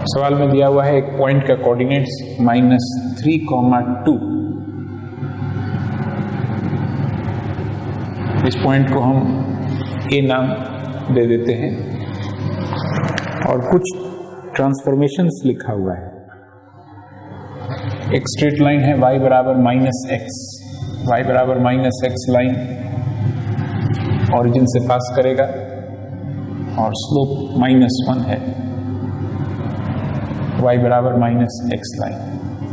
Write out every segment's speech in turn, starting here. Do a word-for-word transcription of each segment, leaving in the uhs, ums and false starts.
सवाल में दिया हुआ है एक पॉइंट का coordinates minus three comma two. इस पॉइंट को हम ए नाम दे देते हैं और कुछ ट्रांसफॉर्मेशंस लिखा हुआ है। एक स्ट्रेट लाइन है y बराबर माइनस एक्स, वाई बराबर माइनस एक्स लाइन ऑरिजिन से पास करेगा और स्लोप माइनस वन है, y बराबर माइनस एक्स लाइन।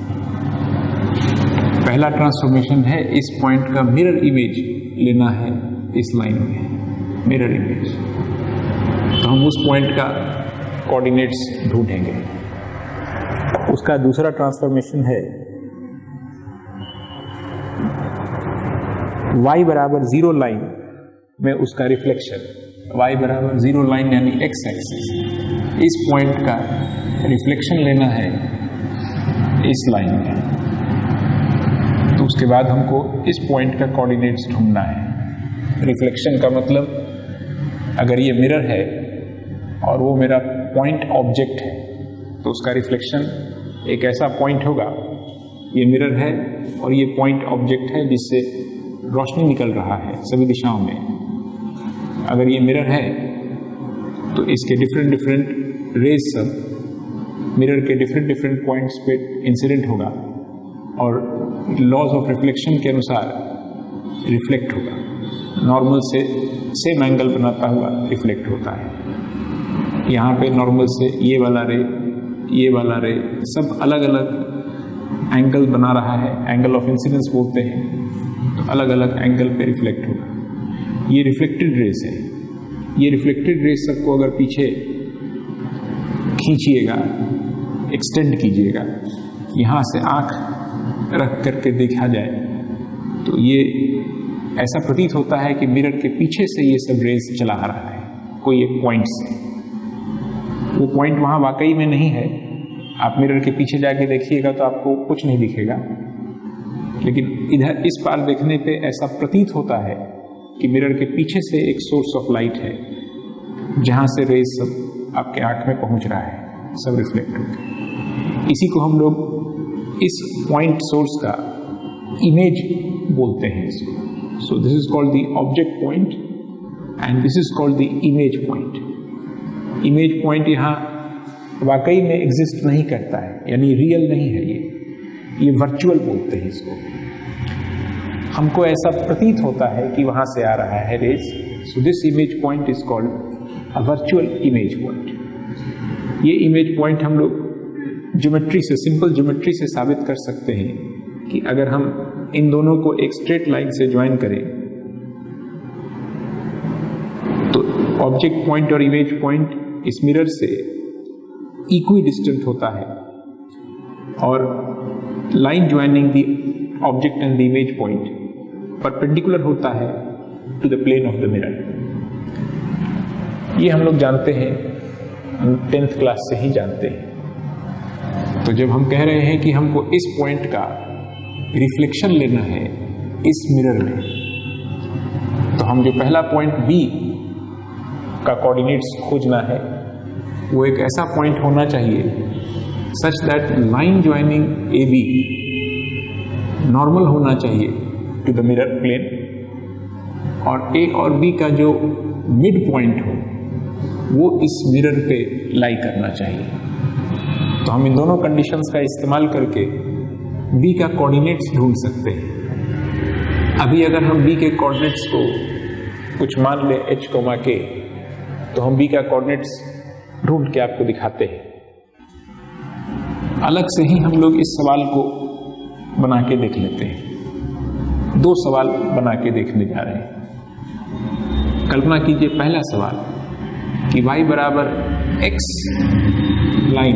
पहला ट्रांसफॉर्मेशन है इस पॉइंट का मिरर इमेज लेना है इस लाइन में, मिरर इमेज। तो हम उस पॉइंट का कोऑर्डिनेट्स ढूंढेंगे। उसका दूसरा ट्रांसफॉर्मेशन है y बराबर जीरो लाइन में उसका रिफ्लेक्शन, y बराबर जीरो लाइन यानी x एक्सिस, इस पॉइंट का रिफ्लेक्शन लेना है इस लाइन में। तो उसके बाद हमको इस पॉइंट का कोऑर्डिनेट्स ढूंढना है। रिफ्लेक्शन का मतलब अगर ये मिरर है और वो मेरा पॉइंट ऑब्जेक्ट है तो उसका रिफ्लेक्शन एक ऐसा पॉइंट होगा, ये मिरर है और ये पॉइंट ऑब्जेक्ट है जिससे रोशनी निकल रहा है सभी दिशाओं में। अगर ये मिरर है तो इसके डिफरेंट डिफरेंट रेज सब मिरर के डिफरेंट डिफरेंट पॉइंट्स पे इंसिडेंट होगा और लॉज ऑफ रिफ्लेक्शन के अनुसार रिफ्लेक्ट होगा। नॉर्मल से सेम एंगल बनाता हुआ रिफ्लेक्ट होता है। यहाँ पे नॉर्मल से ये वाला रे, ये वाला रे सब अलग अलग एंगल बना रहा है, एंगल ऑफ इंसिडेंस बोलते हैं। तो अलग अलग एंगल पे रिफ्लेक्ट होगा। ये रिफ्लेक्टेड रेस है। ये रिफ्लेक्टेड रेस सबको अगर पीछे खींचिएगा, एक्सटेंड कीजिएगा, यहाँ से आँख रख करके देखा जाए तो ये ऐसा प्रतीत होता है कि मिरर के पीछे से ये सब रेस चला आ रहा है कोई एक पॉइंट से। वो पॉइंट वहाँ वाकई में नहीं है। आप मिरर के पीछे जाके देखिएगा तो आपको कुछ नहीं दिखेगा, लेकिन इधर इस पार देखने पे ऐसा प्रतीत होता है कि मिरर के पीछे से एक सोर्स ऑफ लाइट है जहाँ से रेस सब आपके आँख में पहुँच रहा है, सब रिफ्लेक्ट होकर। इसी को हम लोग इस पॉइंट सोर्स का इमेज बोलते हैं इसको। So this is called the object point and this is called the image point. Image point यहाँ वाकई में एग्जिस्ट नहीं करता है, यानी रियल नहीं है, ये ये वर्चुअल बोलते हैं इसको। हमको ऐसा प्रतीत होता है कि वहां से आ रहा है rays. So this image point is called a virtual image point. ये इमेज पॉइंट हम लोग ज्योमेट्री से, सिंपल ज्योमेट्री से साबित कर सकते हैं कि अगर हम इन दोनों को एक स्ट्रेट लाइन से ज्वाइन करें तो ऑब्जेक्ट पॉइंट और इमेज पॉइंट इस मिरर से इक्वी डिस्टेंट होता है और line joining the object and the image point perpendicular होता है to the plane of the mirror. ये हम लोग जानते हैं, टेंथ क्लास से ही जानते हैं। तो जब हम कह रहे हैं कि हमको इस पॉइंट का रिफ्लेक्शन लेना है इस मिरर में, तो हम जो पहला पॉइंट बी का कोऑर्डिनेट्स खोजना है वो एक ऐसा पॉइंट होना चाहिए such that line joining A B normal होना चाहिए टू द मिरर प्लेन और ए और बी का जो मिड पॉइंट हो वो इस मिरर पे लाई करना चाहिए। तो हम इन दोनों कंडीशंस का इस्तेमाल करके बी का कोऑर्डिनेट्स ढूंढ सकते हैं। अभी अगर हम बी के कोऑर्डिनेट्स को कुछ मान ले एच कोमा के, तो हम बी का कोऑर्डिनेट्स ढूंढ के आपको दिखाते हैं। अलग से ही हम लोग इस सवाल को बना के देख लेते हैं। दो सवाल बना के देखने जा रहे हैं। कल्पना कीजिए पहला सवाल कि y बराबर x लाइन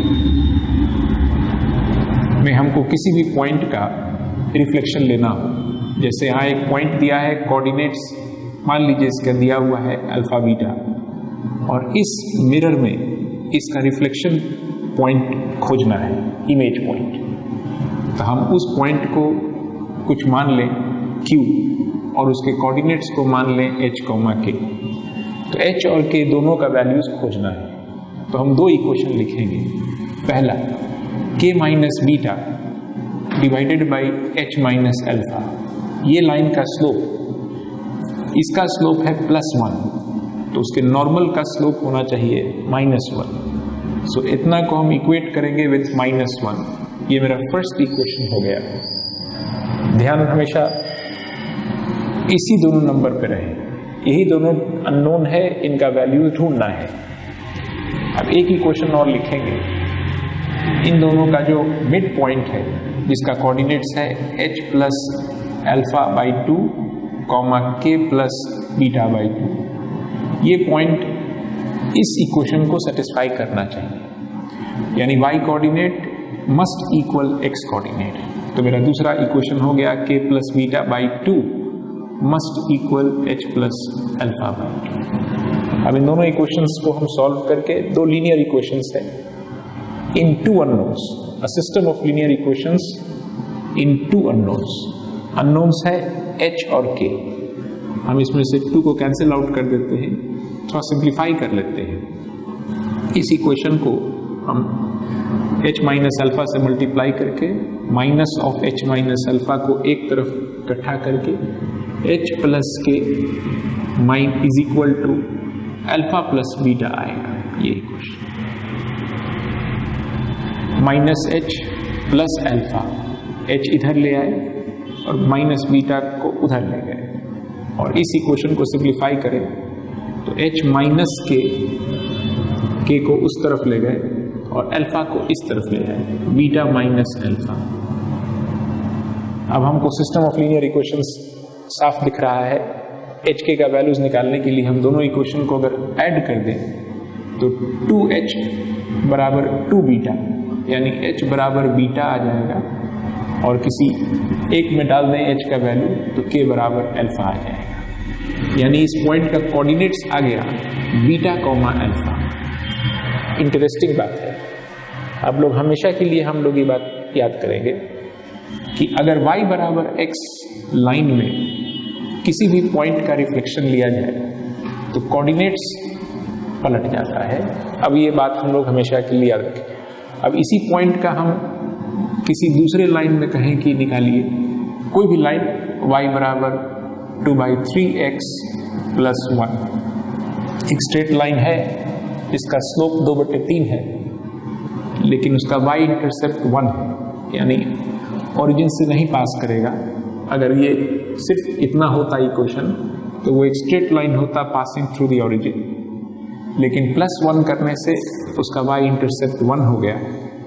में हमको किसी भी पॉइंट का रिफ्लेक्शन लेना हो। जैसे यहाँ एक पॉइंट दिया है, कोऑर्डिनेट्स मान लीजिए इसका दिया हुआ है अल्फा बीटा, और इस मिरर में इसका रिफ्लेक्शन पॉइंट खोजना है, इमेज पॉइंट। तो हम उस पॉइंट को कुछ मान लें Q और उसके कोऑर्डिनेट्स को मान लें h, k। तो h और k दोनों का वैल्यूज खोजना है। तो हम दो इक्वेशन लिखेंगे। पहला k minus beta divided by h minus alpha, ये लाइन का स्लोप, इसका स्लोप है प्लस वन, तो उसके नॉर्मल का स्लोप होना चाहिए माइनस वन। सो इतना को हम इक्वेट करेंगे विथ माइनस वन। ये मेरा फर्स्ट इक्वेशन हो गया। ध्यान हमेशा इसी दोनों नंबर पे रहे, यही दोनों अननोन है, इनका वैल्यू ढूंढना है। अब एक इक्वेशन और लिखेंगे, इन दोनों का जो मिड पॉइंट है जिसका कोऑर्डिनेट्स है h plus alpha by two comma k plus beta by two, ये पॉइंट इस इक्वेशन को सेटिस्फाई करना चाहिए, यानी y coordinate must equal x coordinate. तो मेरा दूसरा इक्वेशन हो गया k plus beta by two must equal h plus alpha by two. अब इन दोनों इक्वेशंस को हम सॉल्व करके दो लीनियर इक्वेशंस है in two unknowns, a system of linear equations in two unknowns. Unknowns है h और k, हम इसमें से टू को कैंसिल आउट कर देते हैं, थोड़ा सिंप्लीफाई कर लेते हैं। इस इक्वेशन को हम h माइनस अल्फा से मल्टीप्लाई करके minus of h minus alpha को एक तरफ इकट्ठा करके h plus k minus is equal to alpha plus beta आएगा। ये equation minus h plus alpha, h इधर ले आए और माइनस बीटा को उधर ले गए, और इस इक्वेशन को सिंप्लीफाई करें तो h माइनस के के को उस तरफ ले गए और अल्फा को इस तरफ ले आए, बीटा माइनस अल्फा। अब हमको सिस्टम ऑफ लीनियर इक्वेशंस साफ दिख रहा है। एच के का वैल्यूज निकालने के लिए हम दोनों इक्वेशन को अगर ऐड कर दें तो टू एच बराबर टू बीटा, यानी h बराबर बीटा आ जाएगा, और किसी एक में डाल दें h का वैल्यू तो k बराबर अल्फा आ जाएगा, यानी इस पॉइंट का कोऑर्डिनेट्स आ गया बीटा कॉमा अल्फा। इंटरेस्टिंग बात है, अब लोग हमेशा के लिए हम लोग ये बात याद करेंगे कि अगर y बराबर x लाइन में किसी भी पॉइंट का रिफ्लेक्शन लिया जाए तो कोऑर्डिनेट्स पलट जाता है। अब ये बात हम लोग हमेशा के लिए याद रखें। अब इसी पॉइंट का हम किसी दूसरे लाइन में कहें कि निकालिए कोई भी लाइन y बराबर two by three x plus one, एक स्ट्रेट लाइन है जिसका स्लोप दो बटे तीन है, लेकिन उसका y इंटरसेप्ट वन है, यानी ओरिजिन से नहीं पास करेगा। अगर ये सिर्फ इतना होता इक्वेशन तो वो एक स्ट्रेट लाइन होता पासिंग थ्रू द ओरिजिन, लेकिन प्लस वन करने से उसका y इंटरसेप्ट वन हो गया।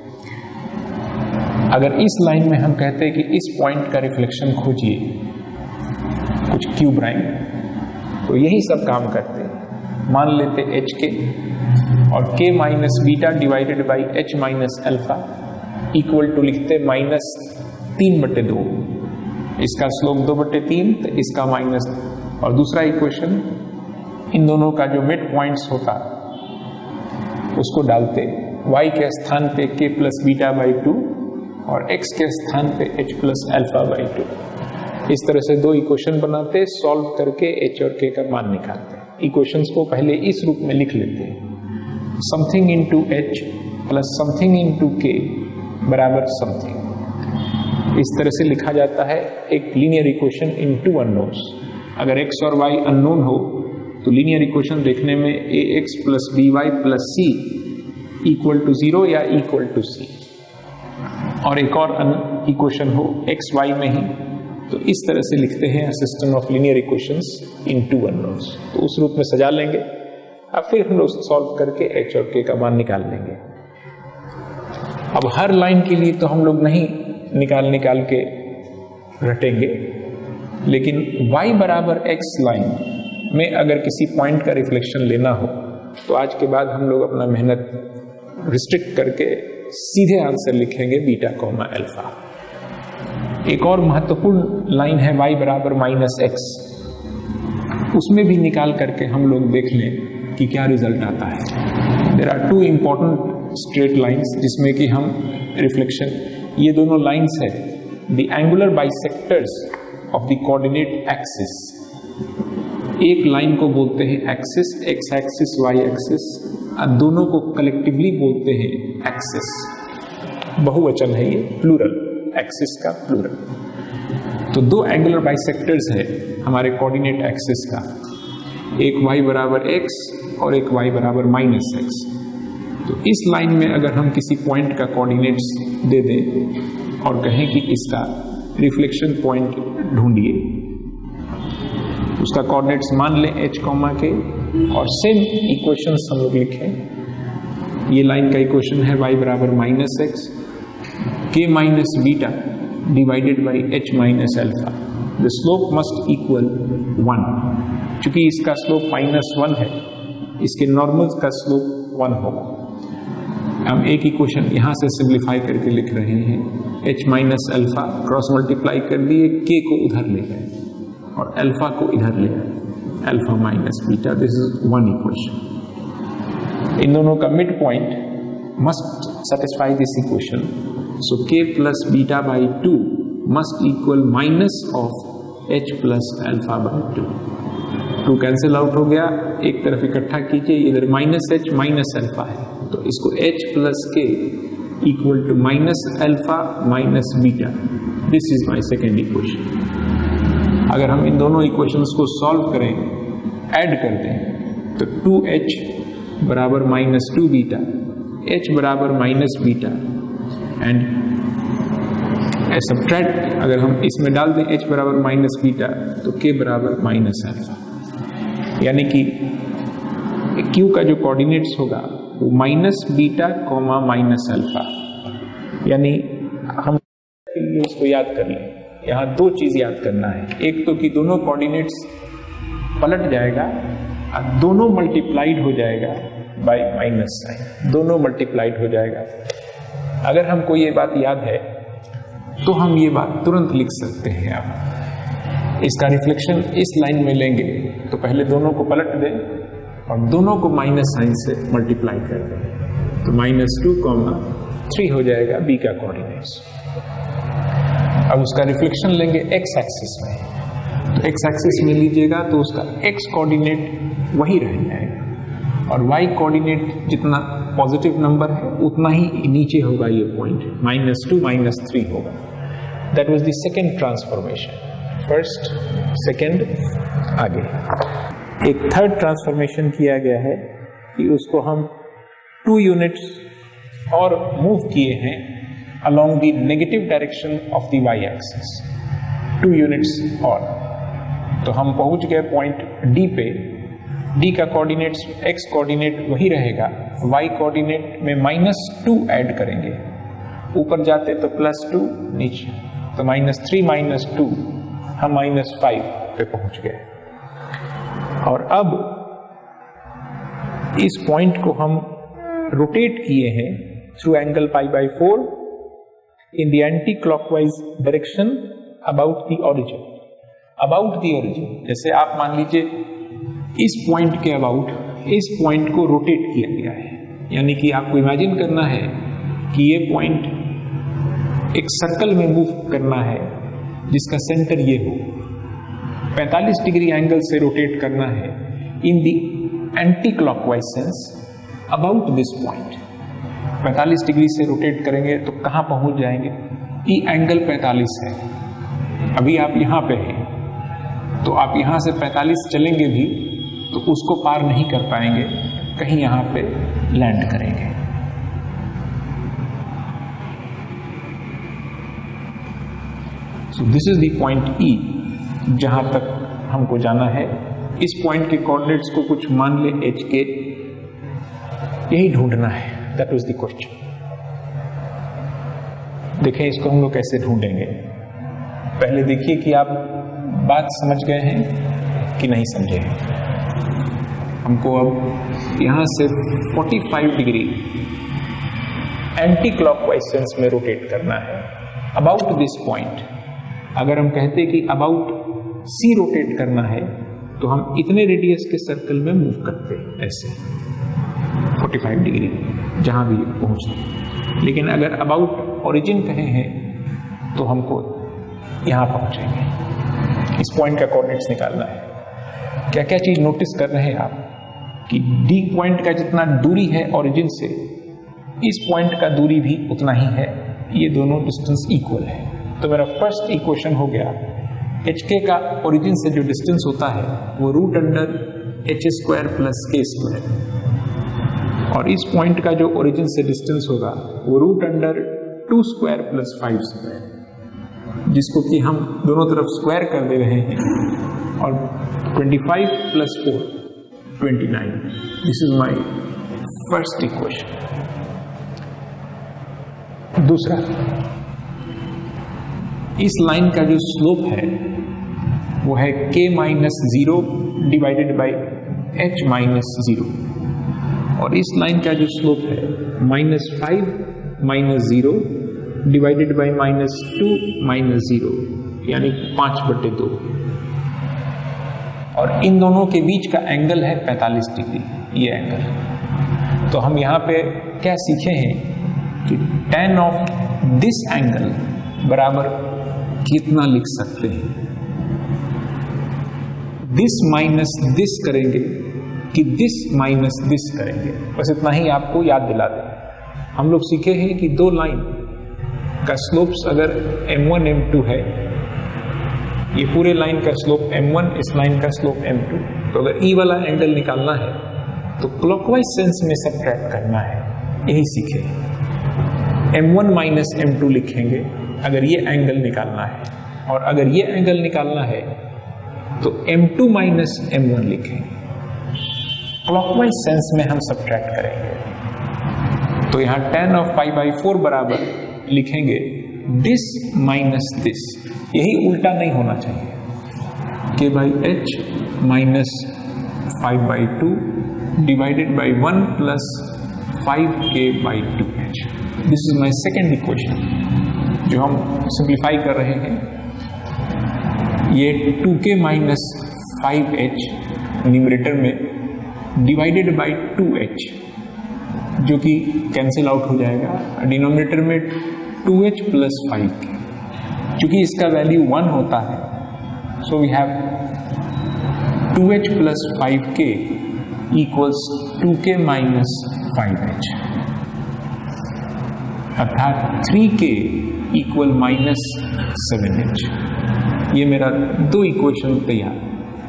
अगर इस लाइन में हम कहते हैं कि इस पॉइंट का रिफ्लेक्शन खोजिए कुछ क्यूब लाइन, तो यही सब काम करते हैं। मान लेते h के और k minus beta divided by h minus alpha equal to लिखते माइनस तीन बटे दो, इसका स्लोप दो बटे तीन तो इसका माइनस, और दूसरा इक्वेशन इन दोनों का जो मिड पॉइंट्स होता उसको डालते y के स्थान पे k plus beta by two और x के स्थान पे h plus alpha by two. इस तरह से दो इक्वेशन बनाते, सॉल्व करके h और k का मान निकालते। इक्वेशंस को पहले इस रूप में लिख लेते हैं, something into h plus something into k बराबर समथिंग। इस तरह से लिखा जाता है एक linear equation in two unknowns. अगर x और y अननोन हो तो लीनियर इक्वेशन देखने में ax plus b y plus c equal to zero या इक्वल टू सी, और एक और इक्वेशन हो x y में ही, तो इस तरह से लिखते हैं system of linear equations in two unknowns. तो उस रूप में सजा लेंगे, अब फिर हम लोग सॉल्व करके h और k का मान निकाल लेंगे। अब हर लाइन के लिए तो हम लोग नहीं निकाल निकाल के रटेंगे, लेकिन y बराबर x लाइन में अगर किसी पॉइंट का रिफ्लेक्शन लेना हो तो आज के बाद हम लोग अपना मेहनत रिस्ट्रिक्ट करके सीधे आंसर लिखेंगे बीटा कॉमा अल्फा। एक और महत्वपूर्ण लाइन है y बराबर माइनस एक्स, उसमें भी निकाल करके हम लोग देख लें कि क्या रिजल्ट आता है। There are two important straight lines जिसमें कि हम रिफ्लेक्शन, ये दोनों लाइंस है the angular bisectors of the coordinate axis. एक लाइन को बोलते हैं axis, x axis, y axis, दोनों को कलेक्टिवली बोलते हैं एक्सिस। बहुवचन है ये, प्लूरल, एक्सिस का प्लूरल। तो दो एंगुलर बाइसेक्टर्स है हमारे कोऑर्डिनेट एक्सिस का, एक y बराबर x और एक y बराबर माइनस एक्स। तो इस लाइन में अगर हम किसी पॉइंट का कोऑर्डिनेट्स दे दें और कहें कि इसका रिफ्लेक्शन पॉइंट ढूंढिए, उसका कोऑर्डिनेट्स मान लें h कॉमा के, और सेम इक्वेशंस हम लोग लिखें। ये लाइन का इक्वेशन है y बराबर minus x k minus beta divided by h minus alpha. The slope must equal one. चूंकि इसका स्लोप माइनस वन है, इसके नॉर्मल का स्लोप वन होगा। हम एक इक्वेशन यहां से सिंप्लीफाई करके लिख रहे हैं, h minus alpha cross multiply कर दिए, k को उधर ले गए और अल्फा को इधर ले आए, alpha minus beta. This is one equation. इन दोनों का mid point must satisfy this equation. So k plus beta by two must equal minus of h plus alpha by two. Two cancel out हो गया, एक तरफ इकट्ठा कीजिए, इधर माइनस एच माइनस अल्फा है, तो इसको h plus k equal to minus alpha minus beta. This is my second equation. अगर हम इन दोनों इक्वेशंस को सॉल्व करें, ऐड कर दें, तो टू एच बराबर माइनस टू बीटा, h बराबर माइनस बीटा, एंड सब्ट्रैक्ट अगर हम इसमें डाल दें h बराबर माइनस बीटा, तो k बराबर माइनस अल्फा। यानी कि q का जो कोऑर्डिनेट्स होगा वो minus beta comma minus alpha. यानी हम इसको याद कर लें, यहाँ दो चीज याद करना है। एक तो कि दोनों कोऑर्डिनेट्स पलट जाएगा और दोनों मल्टीप्लाइड हो जाएगा बाय माइनस साइन, दोनों मल्टीप्लाइड हो जाएगा। अगर हमको ये बात याद है तो हम ये बात तुरंत लिख सकते हैं। आप इसका रिफ्लेक्शन इस लाइन में लेंगे तो पहले दोनों को पलट दें और दोनों को माइनस साइन से मल्टीप्लाई कर दें, तो माइनस टू कॉमा थ्री हो जाएगा बी का कोऑर्डिनेट्स। अब उसका रिफ्लेक्शन लेंगे एक्स एक्सिस में, तो एक्स एक्सिस में लीजिएगा तो उसका एक्स कोऑर्डिनेट वही रह जाएगा और वाई कोऑर्डिनेट जितना पॉजिटिव नंबर है उतना ही नीचे होगा ये point, minus two minus three होगा। That was the second transformation. First, second, आगे एक थर्ड ट्रांसफॉर्मेशन किया गया है कि उसको हम टू यूनिट्स और मूव किए हैं along the negative direction of the y axis, two units और। तो हम पहुंच गए पॉइंट डी पे। डी का कोऑर्डिनेट्स एक्स कोऑर्डिनेट वही रहेगा, वाई कोऑर्डिनेट में माइनस टू ऐड करेंगे, ऊपर जाते तो प्लस टू, नीचे तो माइनस थ्री माइनस टू, हम माइनस फाइव पे पहुंच गए। और अब इस पॉइंट को हम रोटेट किए हैं through angle pi by four in the anti clockwise direction about the origin. About the origin, जैसे आप मान लीजिए इस पॉइंट के अबाउट इस पॉइंट को रोटेट किया गया है, यानी कि आपको इमेजिन करना है कि ये पॉइंट एक सर्कल में मूव करना है जिसका सेंटर ये हो, पैंतालीस डिग्री एंगल से रोटेट करना है in the anti clockwise sense about this point. पैंतालीस डिग्री से रोटेट करेंगे तो कहाँ पहुंच जाएंगे? ई एंगल पैंतालीस है, अभी आप यहाँ पे हैं, तो आप यहाँ से पैंतालीस चलेंगे भी तो उसको पार नहीं कर पाएंगे, कहीं यहाँ पे लैंड करेंगे। So this is the point E जहां तक हमको जाना है। इस पॉइंट के कोऑर्डिनेट्स को कुछ मान ले एच के, यही ढूंढना है। That was the question. देखें इसको हम लोग कैसे ढूंढेंगे। पहले देखिए कि आप बात समझ गए हैं कि नहीं समझे हैं। हमको अब यहां से पैंतालीस डिग्री एंटी क्लॉकवाइज सेंस में रोटेट करना है अबाउट दिस पॉइंट। अगर हम कहते कि अबाउट सी रोटेट करना है तो हम इतने रेडियस के सर्कल में मूव करते ऐसे पैंतालीस डिग्री जहां भी पहुंचते। लेकिन अगर अबाउट ओरिजिन कहे हैं तो हमको यहां पहुंचेंगे। इस पॉइंट का कोऑर्डिनेट्स निकालना है। क्या क्या चीज नोटिस कर रहे हैं आप? कि डी पॉइंट का जितना दूरी है ओरिजिन से, इस पॉइंट का दूरी भी उतना ही है, ये दोनों डिस्टेंस इक्वल है। तो मेरा फर्स्ट इक्वेशन हो गया एच के का ओरिजिन से जो डिस्टेंस होता है वो root under h square plus k square, और इस पॉइंट का जो ओरिजिन से डिस्टेंस होगा वो root under two square plus five square, जिसको कि हम दोनों तरफ स्क्वायर कर दे रहे हैं, और twenty five plus four twenty nine. This is my first equation. दूसरा, इस लाइन का जो स्लोप है वो है k minus zero divided by h minus zero, और इस लाइन का जो स्लोप है minus five minus zero divided by minus two minus zero, यानी पांच बटे दो, और इन दोनों के बीच का एंगल है पैंतालीस डिग्री, ये एंगल। तो हम यहाँ पे क्या सीखे हैं कि tan ऑफ दिस एंगल बराबर कितना लिख सकते हैं, दिस माइनस दिस करेंगे कि दिस माइनस दिस करेंगे, बस इतना ही आपको याद दिला दें। हम लोग सीखे हैं कि दो लाइन का स्लोप्स अगर एम वन एम टू है, ये पूरे लाइन का स्लोप एम वन, इस लाइन का स्लोप एम टू, तो अगर ई वाला एंगल निकालना है तो क्लॉकवाइज सेंस में सबट्रैक्ट करना है, यही सीखे। M one minus m two लिखेंगे अगर ये एंगल निकालना है, और अगर ये एंगल निकालना है तो m two minus m one लिखेंगे, क्लॉकवाइज सेंस में हम सबट्रैक्ट करेंगे। तो यहाँ tan of pi by four बराबर लिखेंगे दिस माइनस दिस, यही उल्टा नहीं होना चाहिए, k by h minus five by two divided by one plus five k by two h. This is my second equation जो हम सिंप्लीफाई कर रहे हैं। ये two k minus five h numerator में डिवाइडेड बाई टू एच, जो कि cancel out हो जाएगा, डिनोमिनेटर में टू एच प्लस फाइव के, क्योंकि इसका वैल्यू वन होता है, so we have two h plus five k equals two k minus five h, अर्थात three k equal minus seven h. ये मेरा दो इक्वेशन तैयार।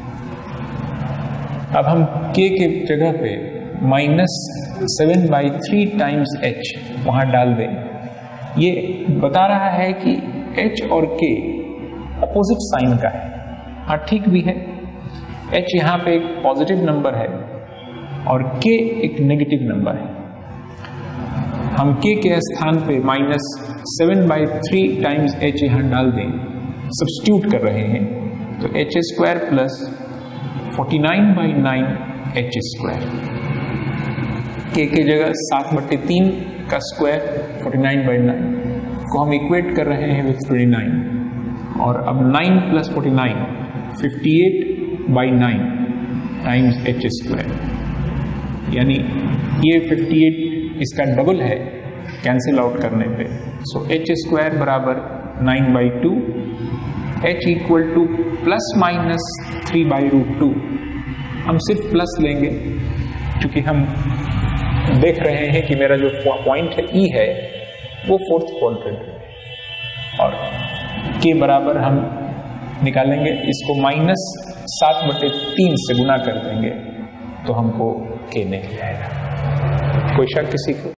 अब हम k के जगह पे minus seven by three times h वहां डाल दें। ये बता रहा है कि h और k अपोजिट साइन का है। हाँ, ठीक भी है, h यहाँ पे एक पॉजिटिव नंबर है और k एक नेगेटिव नंबर है। हम k के स्थान पे minus seven by three times h यहाँ डाल दें, सब्स्टिट्यूट कर रहे हैं, तो h square plus forty nine by nine h square, k के जगह सात बट्टे तीन का square forty nine by nine को हम इक्वेट कर रहे हैं विथ ट्वेंटी नाइन, और अब nine plus forty nine fifty eight by nine times h square, यानी ये फिफ्टी एट इसका डबल है कैंसिल आउट करने पे, सो एच स्क्वायर बराबर nine by two, h equal to plus minus three by root two. हम सिर्फ plus लेंगे क्योंकि हम देख रहे हैं कि मेरा जो पॉइंट है ई है वो फोर्थ क्वाड्रेंट में, और के बराबर हम निकालेंगे, इसको माइनस सात बटे तीन से गुना कर देंगे तो हमको के निकल जाएगा। कोई शक किसी को?